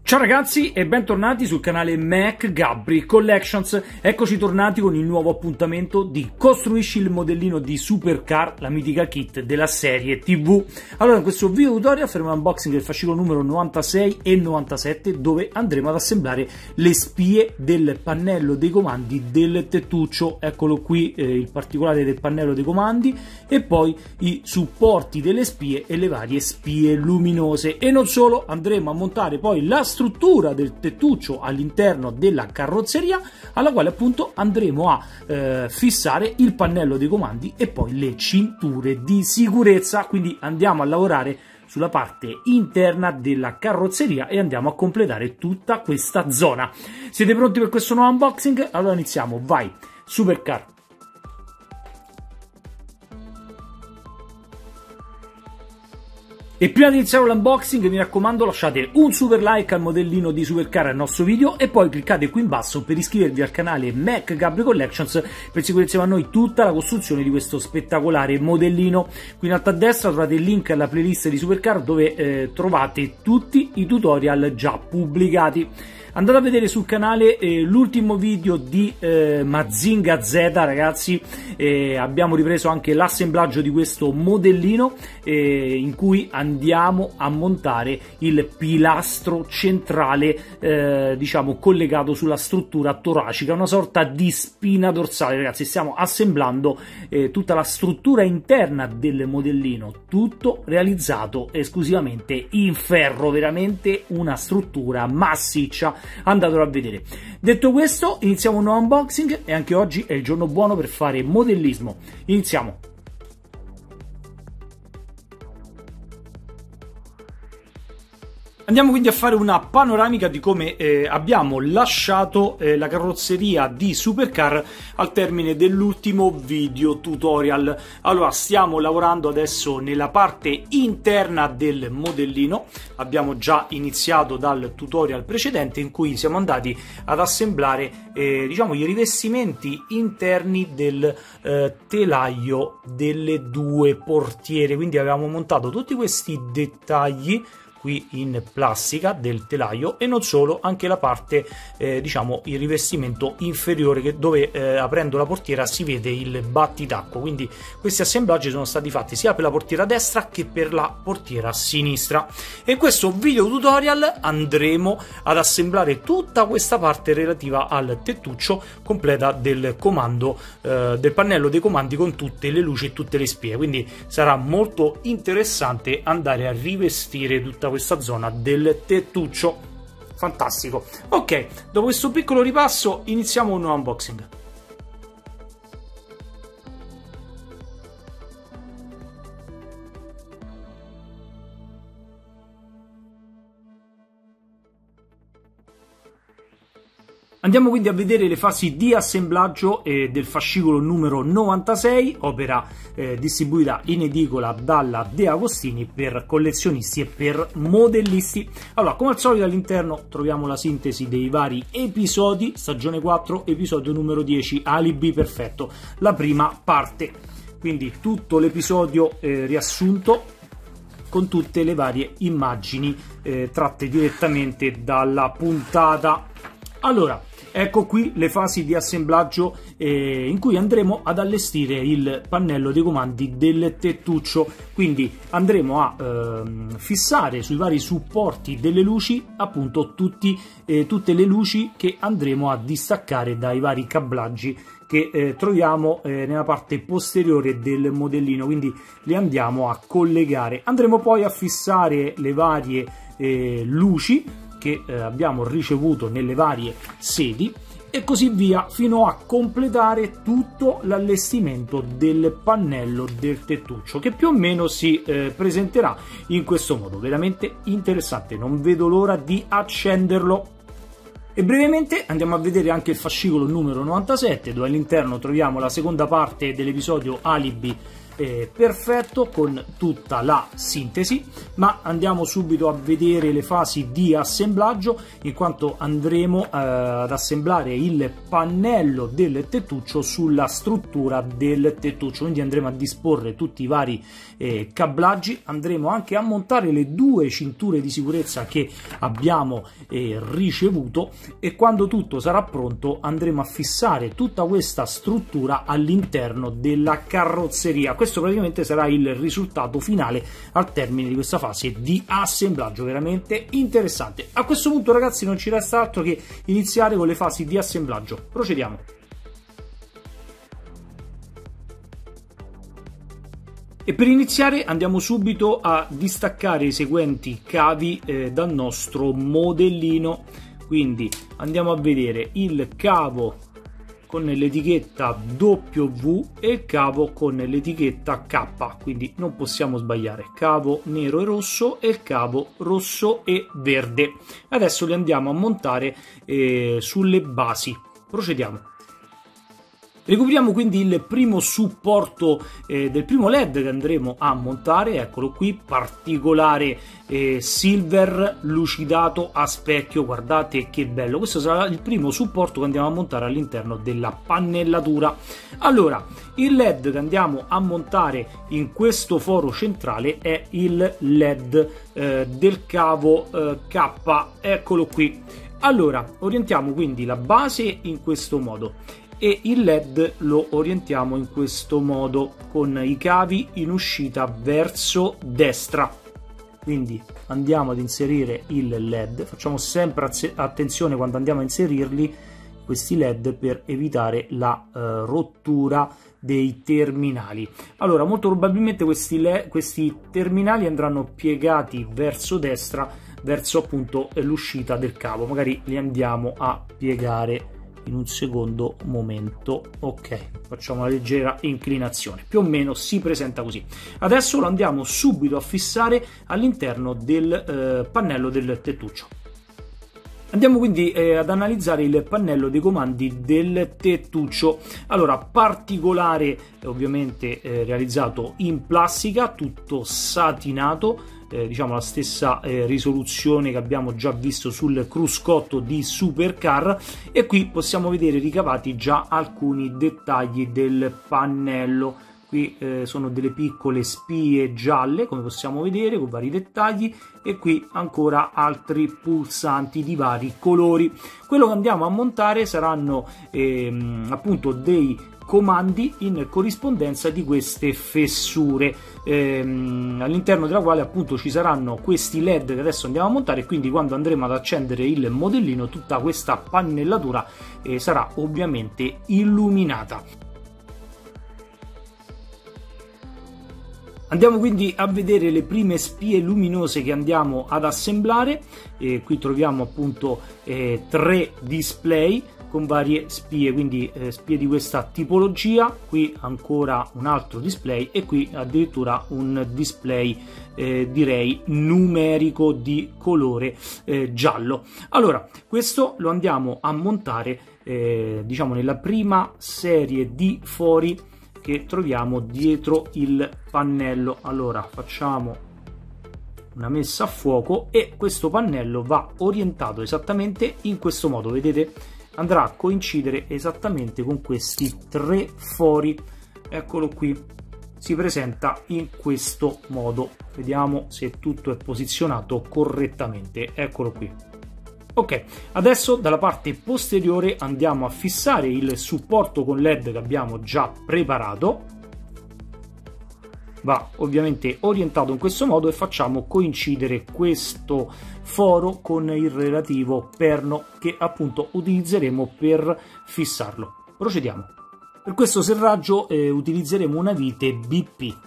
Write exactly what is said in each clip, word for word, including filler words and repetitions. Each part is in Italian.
Ciao ragazzi e bentornati sul canale Mac Gabri Collections. Eccoci tornati con il nuovo appuntamento di Costruisci il modellino di Supercar, la mitica kit della serie tivù. Allora, in questo video tutorial faremo un unboxing del fascicolo numero novantasei e novantasette, dove andremo ad assemblare le spie del pannello dei comandi del tettuccio. Eccolo qui, eh, il particolare del pannello dei comandi, e poi i supporti delle spie e le varie spie luminose. E non solo, andremo a montare poi la struttura del tettuccio all'interno della carrozzeria, alla quale appunto andremo a eh, fissare il pannello dei comandi e poi le cinture di sicurezza. Quindi andiamo a lavorare sulla parte interna della carrozzeria e andiamo a completare tutta questa zona. Siete pronti per questo nuovo unboxing? Allora iniziamo, vai! Supercar. E prima di iniziare l'unboxing, mi raccomando, lasciate un super like al modellino di Supercar al nostro video e poi cliccate qui in basso per iscrivervi al canale Mac Gabri Collections per seguire insieme a noi tutta la costruzione di questo spettacolare modellino. Qui in alto a destra trovate il link alla playlist di Supercar, dove eh, trovate tutti i tutorial già pubblicati. Andate a vedere sul canale eh, l'ultimo video di eh, Mazinga Z, ragazzi. Eh, abbiamo ripreso anche l'assemblaggio di questo modellino eh, in cui andiamo a montare il pilastro centrale, eh, diciamo collegato sulla struttura toracica, una sorta di spina dorsale, ragazzi. Stiamo assemblando eh, tutta la struttura interna del modellino, tutto realizzato esclusivamente in ferro, veramente una struttura massiccia. Andatelo a vedere. Detto questo, iniziamo un nuovo unboxing e anche oggi è il giorno buono per fare modellismo. Iniziamo. Andiamo quindi a fare una panoramica di come eh, abbiamo lasciato eh, la carrozzeria di Supercar al termine dell'ultimo video tutorial. Allora, stiamo lavorando adesso nella parte interna del modellino. Abbiamo già iniziato dal tutorial precedente, in cui siamo andati ad assemblare eh, diciamo i rivestimenti interni del eh, telaio delle due portiere. Quindi avevamo montato tutti questi dettagli qui in plastica del telaio, e non solo, anche la parte eh, diciamo il rivestimento inferiore, che dove eh, aprendo la portiera si vede il battitacco. Quindi questi assemblaggi sono stati fatti sia per la portiera destra che per la portiera sinistra, e in questo video tutorial andremo ad assemblare tutta questa parte relativa al tettuccio completa del comando eh, del pannello dei comandi, con tutte le luci e tutte le spie. Quindi sarà molto interessante andare a rivestire tutta questa zona del tettuccio. Fantastico. Ok, dopo questo piccolo ripasso iniziamo un nuovo unboxing. Andiamo quindi a vedere le fasi di assemblaggio eh, del fascicolo numero novantasei, opera eh, distribuita in edicola dalla De Agostini per collezionisti e per modellisti. Allora, come al solito all'interno troviamo la sintesi dei vari episodi, stagione quattro, episodio numero dieci, alibi perfetto, la prima parte. Quindi tutto l'episodio eh, riassunto con tutte le varie immagini eh, tratte direttamente dalla puntata. Allora, ecco qui le fasi di assemblaggio eh, in cui andremo ad allestire il pannello dei comandi del tettuccio. Quindi andremo a eh, fissare sui vari supporti delle luci appunto tutti, eh, tutte le luci che andremo a distaccare dai vari cablaggi che eh, troviamo eh, nella parte posteriore del modellino. Quindi li andiamo a collegare. Andremo poi a fissare le varie eh, luci che eh, abbiamo ricevuto nelle varie sedi, e così via, fino a completare tutto l'allestimento del pannello del tettuccio, che più o meno si eh, presenterà in questo modo. Veramente interessante, non vedo l'ora di accenderlo. E brevemente andiamo a vedere anche il fascicolo numero novantasette, dove all'interno troviamo la seconda parte dell'episodio alibi eh, perfetto con tutta la sintesi, ma andiamo subito a vedere le fasi di assemblaggio, in quanto andremo eh, ad assemblare il pannello del tettuccio sulla struttura del tettuccio, quindi andremo a disporre tutti i vari eh, cablaggi, andremo anche a montare le due cinture di sicurezza che abbiamo eh, ricevuto, e quando tutto sarà pronto andremo a fissare tutta questa struttura all'interno della carrozzeria. Questo praticamente sarà il risultato finale al termine di questa fase di assemblaggio, veramente interessante. A questo punto, ragazzi, non ci resta altro che iniziare con le fasi di assemblaggio. Procediamo. E per iniziare andiamo subito a distaccare i seguenti cavi eh, dal nostro modellino. Quindi andiamo a vedere il cavo con l'etichetta W e il cavo con l'etichetta K, quindi non possiamo sbagliare: cavo nero e rosso e il cavo rosso e verde. Adesso li andiamo a montare eh, sulle basi. Procediamo. Recuperiamo quindi il primo supporto eh, del primo L E D che andremo a montare, eccolo qui, particolare eh, silver lucidato a specchio, guardate che bello. Questo sarà il primo supporto che andiamo a montare all'interno della pannellatura. Allora, il L E D che andiamo a montare in questo foro centrale è il L E D eh, del cavo eh, K, eccolo qui. Allora, orientiamo quindi la base in questo modo e il L E D lo orientiamo in questo modo, con i cavi in uscita verso destra. Quindi andiamo ad inserire il L E D, facciamo sempre attenzione quando andiamo a inserirli questi L E D per evitare la uh, rottura dei terminali. Allora, molto probabilmente questi, L E D, questi terminali andranno piegati verso destra, verso appunto l'uscita del cavo. Magari li andiamo a piegare in un secondo momento. Ok, facciamo una leggera inclinazione, più o meno si presenta così. Adesso lo andiamo subito a fissare all'interno del eh, pannello del tettuccio. Andiamo quindi eh, ad analizzare il pannello dei comandi del tettuccio. Allora, particolare eh, ovviamente eh, realizzato in plastica, tutto satinato, eh, diciamo la stessa eh, risoluzione che abbiamo già visto sul cruscotto di Supercar, e qui possiamo vedere ricavati già alcuni dettagli del pannello. Qui eh, sono delle piccole spie gialle, come possiamo vedere, con vari dettagli, e qui ancora altri pulsanti di vari colori. Quello che andiamo a montare saranno ehm, appunto dei comandi in corrispondenza di queste fessure, ehm, all'interno della quale appunto ci saranno questi L E D che adesso andiamo a montare, quindi quando andremo ad accendere il modellino tutta questa pannellatura eh, sarà ovviamente illuminata. Andiamo quindi a vedere le prime spie luminose che andiamo ad assemblare. Eh, qui troviamo appunto eh, tre display con varie spie, quindi eh, spie di questa tipologia. Qui ancora un altro display e qui addirittura un display eh, direi numerico di colore eh, giallo. Allora, questo lo andiamo a montare eh, diciamo nella prima serie di fori che troviamo dietro il pannello. Allora, facciamo una messa a fuoco e questo pannello va orientato esattamente in questo modo, vedete? Andrà a coincidere esattamente con questi tre fori, eccolo qui, si presenta in questo modo. Vediamo se tutto è posizionato correttamente, eccolo qui. Ok, adesso dalla parte posteriore andiamo a fissare il supporto con L E D che abbiamo già preparato. Va ovviamente orientato in questo modo e facciamo coincidere questo foro con il relativo perno che appunto utilizzeremo per fissarlo. Procediamo. Per questo serraggio eh, utilizzeremo una vite B P.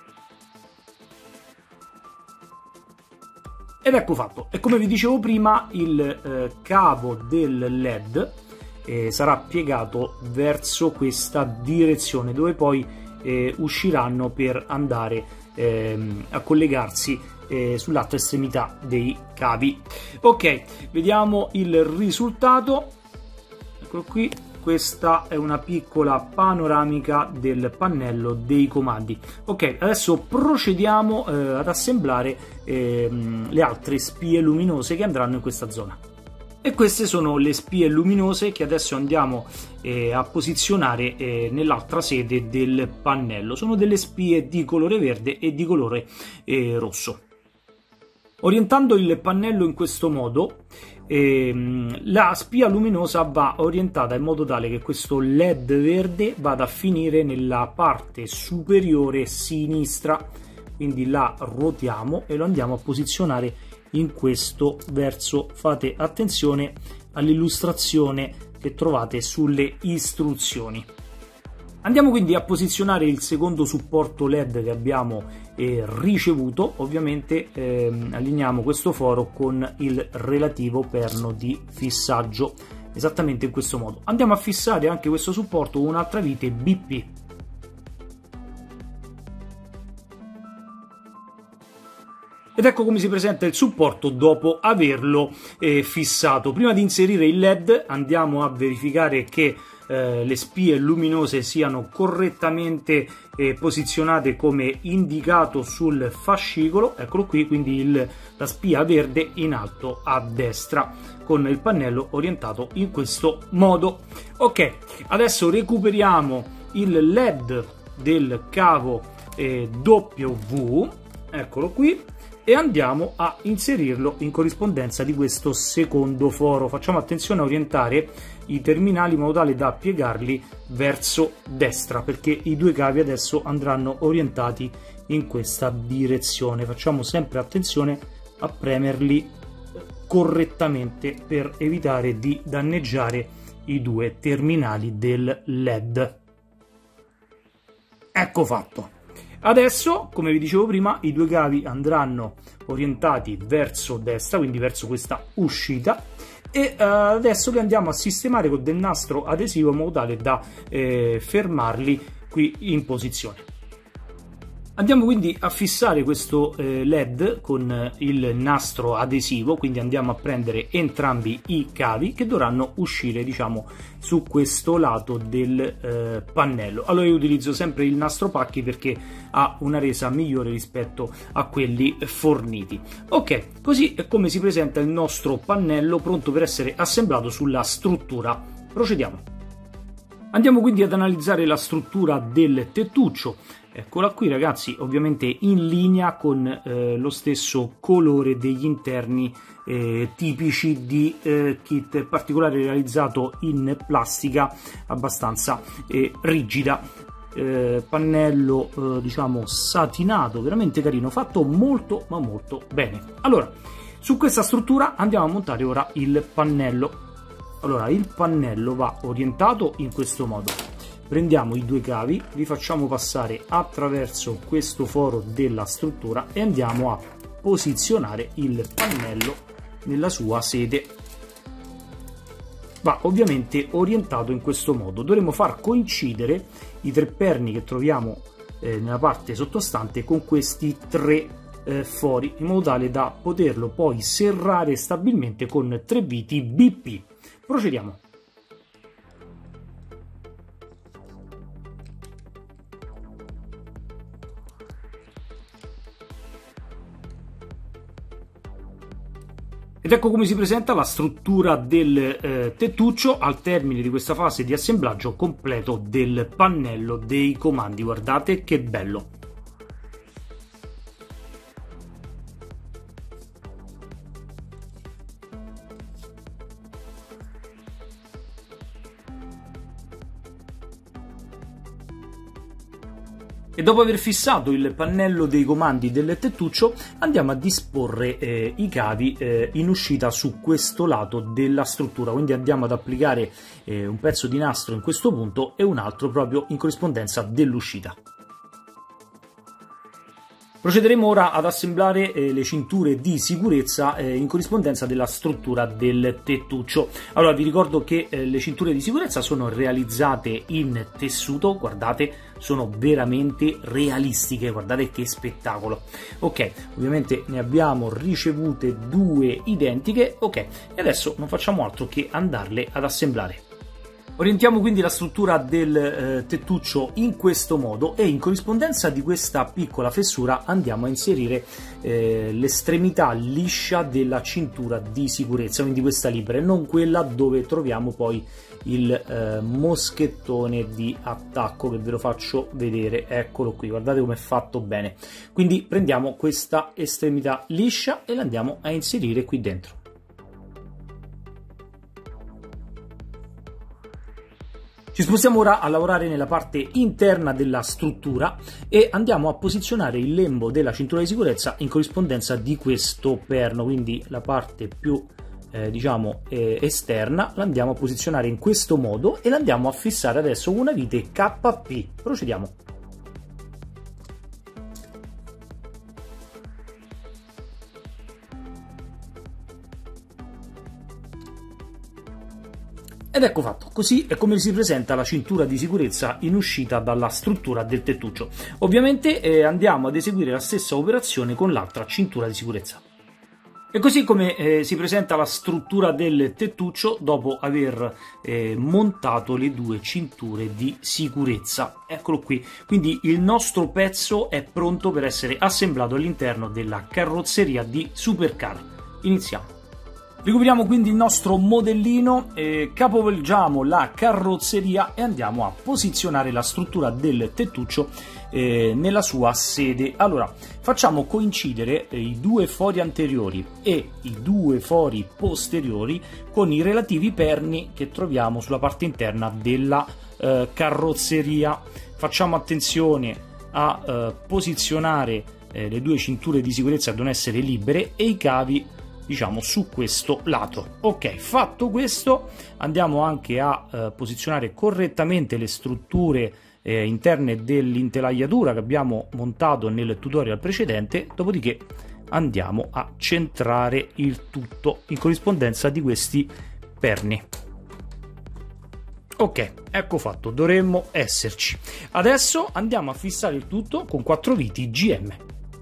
Ed ecco fatto. E come vi dicevo prima, il eh, cavo del L E D eh, sarà piegato verso questa direzione, dove poi eh, usciranno per andare eh, a collegarsi eh, sull'altra estremità dei cavi. Ok, vediamo il risultato. Eccolo qui. questa è una piccola panoramica del pannello dei comandi. Ok, adesso procediamo eh, ad assemblare eh, le altre spie luminose che andranno in questa zona. E queste sono le spie luminose che adesso andiamo eh, a posizionare eh, nell'altra sede del pannello. Sono delle spie di colore verde e di colore eh, rosso. Orientando il pannello in questo modo, ehm, la spia luminosa va orientata in modo tale che questo led verde vada a finire nella parte superiore sinistra, quindi la ruotiamo e lo andiamo a posizionare in questo verso. Fate attenzione all'illustrazione che trovate sulle istruzioni. Andiamo quindi a posizionare il secondo supporto led che abbiamo eh, ricevuto. Ovviamente ehm, allineiamo questo foro con il relativo perno di fissaggio, esattamente in questo modo. Andiamo a fissare anche questo supporto con un'altra vite B P. Ed ecco come si presenta il supporto dopo averlo eh, fissato. Prima di inserire il led andiamo a verificare che eh, le spie luminose siano correttamente eh, posizionate come indicato sul fascicolo. Eccolo qui, quindi il, la spia verde in alto a destra con il pannello orientato in questo modo. Ok, adesso recuperiamo il led del cavo eh, W, eccolo qui, e andiamo a inserirlo in corrispondenza di questo secondo foro. Facciamo attenzione a orientare i terminali in modo tale da piegarli verso destra, perché i due cavi adesso andranno orientati in questa direzione. Facciamo sempre attenzione a premerli correttamente per evitare di danneggiare i due terminali del led. Ecco fatto. Adesso, come vi dicevo prima, i due cavi andranno orientati verso destra, quindi verso questa uscita, e uh, adesso li andiamo a sistemare con del nastro adesivo in modo tale da eh, fermarli qui in posizione. Andiamo quindi a fissare questo eh, led con il nastro adesivo, quindi andiamo a prendere entrambi i cavi che dovranno uscire, diciamo, su questo lato del eh, pannello. Allora io utilizzo sempre il nastro pacchi perché ha una resa migliore rispetto a quelli forniti. Ok, così è come si presenta il nostro pannello pronto per essere assemblato sulla struttura. Procediamo. Andiamo quindi ad analizzare la struttura del tettuccio. Eccola qui ragazzi, ovviamente in linea con eh, lo stesso colore degli interni eh, tipici di eh, kit particolare realizzato in plastica abbastanza eh, rigida. Eh, pannello eh, diciamo satinato, veramente carino, fatto molto ma molto bene. Allora, su questa struttura andiamo a montare ora il pannello. Allora, il pannello va orientato in questo modo. Prendiamo i due cavi, li facciamo passare attraverso questo foro della struttura e andiamo a posizionare il pannello nella sua sede. Va ovviamente orientato in questo modo. Dovremo far coincidere i tre perni che troviamo eh, nella parte sottostante con questi tre eh, fori, in modo tale da poterlo poi serrare stabilmente con tre viti B P. Procediamo. Ed ecco come si presenta la struttura del eh, tettuccio al termine di questa fase di assemblaggio completo del pannello dei comandi. Guardate che bello! E dopo aver fissato il pannello dei comandi del tettuccio andiamo a disporre eh, i cavi eh, in uscita su questo lato della struttura, quindi andiamo ad applicare eh, un pezzo di nastro in questo punto e un altro proprio in corrispondenza dell'uscita. Procederemo ora ad assemblare eh, le cinture di sicurezza eh, in corrispondenza della struttura del tettuccio. Allora vi ricordo che eh, le cinture di sicurezza sono realizzate in tessuto, guardate, sono veramente realistiche, guardate che spettacolo. Ok, ovviamente ne abbiamo ricevute due identiche, ok, e adesso non facciamo altro che andarle ad assemblare. Orientiamo quindi la struttura del eh, tettuccio in questo modo e in corrispondenza di questa piccola fessura andiamo a inserire eh, l'estremità liscia della cintura di sicurezza, quindi questa libera e non quella dove troviamo poi il eh, moschettone di attacco, che ve lo faccio vedere. Eccolo qui, guardate come è fatto bene. Quindi prendiamo questa estremità liscia e la andiamo a inserire qui dentro. Ci spostiamo ora a lavorare nella parte interna della struttura e andiamo a posizionare il lembo della cintura di sicurezza in corrispondenza di questo perno, quindi la parte più eh, diciamo eh, esterna la andiamo a posizionare in questo modo e la andiamo a fissare adesso con una vite K P. Procediamo. Ed ecco fatto, così è come si presenta la cintura di sicurezza in uscita dalla struttura del tettuccio. Ovviamente eh, andiamo ad eseguire la stessa operazione con l'altra cintura di sicurezza. E così come eh, si presenta la struttura del tettuccio dopo aver eh, montato le due cinture di sicurezza. Eccolo qui, quindi il nostro pezzo è pronto per essere assemblato all'interno della carrozzeria di Supercar. Iniziamo. Recuperiamo quindi il nostro modellino, eh, capovolgiamo la carrozzeria e andiamo a posizionare la struttura del tettuccio eh, nella sua sede. Allora, facciamo coincidere eh, i due fori anteriori e i due fori posteriori con i relativi perni che troviamo sulla parte interna della eh, carrozzeria. Facciamo attenzione a eh, posizionare eh, le due cinture di sicurezza, devono essere libere, e i cavi diciamo su questo lato. Ok, fatto questo andiamo anche a eh, posizionare correttamente le strutture eh, interne dell'intelaiatura che abbiamo montato nel tutorial precedente, dopodiché andiamo a centrare il tutto in corrispondenza di questi perni. Ok, ecco fatto, dovremmo esserci. Adesso andiamo a fissare il tutto con quattro viti G M.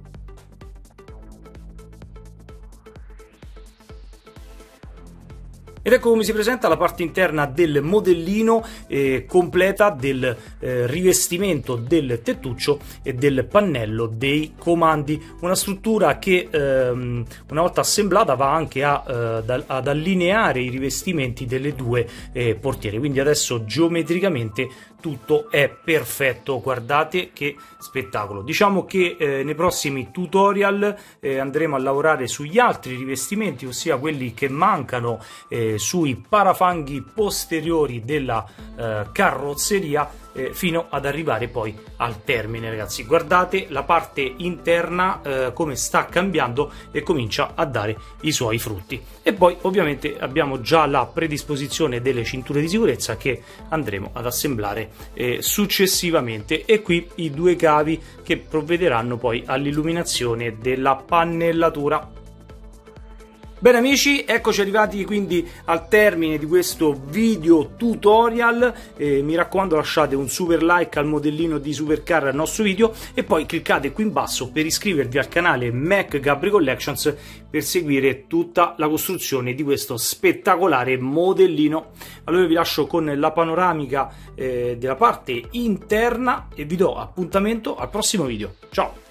Ed ecco come si presenta la parte interna del modellino eh, completa del eh, rivestimento del tettuccio e del pannello dei comandi. Una struttura che ehm, una volta assemblata va anche a, eh, ad allineare i rivestimenti delle due eh, portiere, quindi adesso geometricamente tutto è perfetto. Guardate che spettacolo. Diciamo che eh, nei prossimi tutorial eh, andremo a lavorare sugli altri rivestimenti, ossia quelli che mancano eh, sui parafanghi posteriori della eh, carrozzeria, eh, fino ad arrivare poi al termine. Ragazzi, guardate la parte interna eh, come sta cambiando e comincia a dare i suoi frutti. E poi ovviamente abbiamo già la predisposizione delle cinture di sicurezza che andremo ad assemblare eh, successivamente, e qui i due cavi che provvederanno poi all'illuminazione della pannellatura. Bene amici, eccoci arrivati quindi al termine di questo video tutorial. Eh, mi raccomando, lasciate un super like al modellino di Supercar al nostro video e poi cliccate qui in basso per iscrivervi al canale Mac Gabri Collections per seguire tutta la costruzione di questo spettacolare modellino. Allora vi lascio con la panoramica eh, della parte interna e vi do appuntamento al prossimo video. Ciao!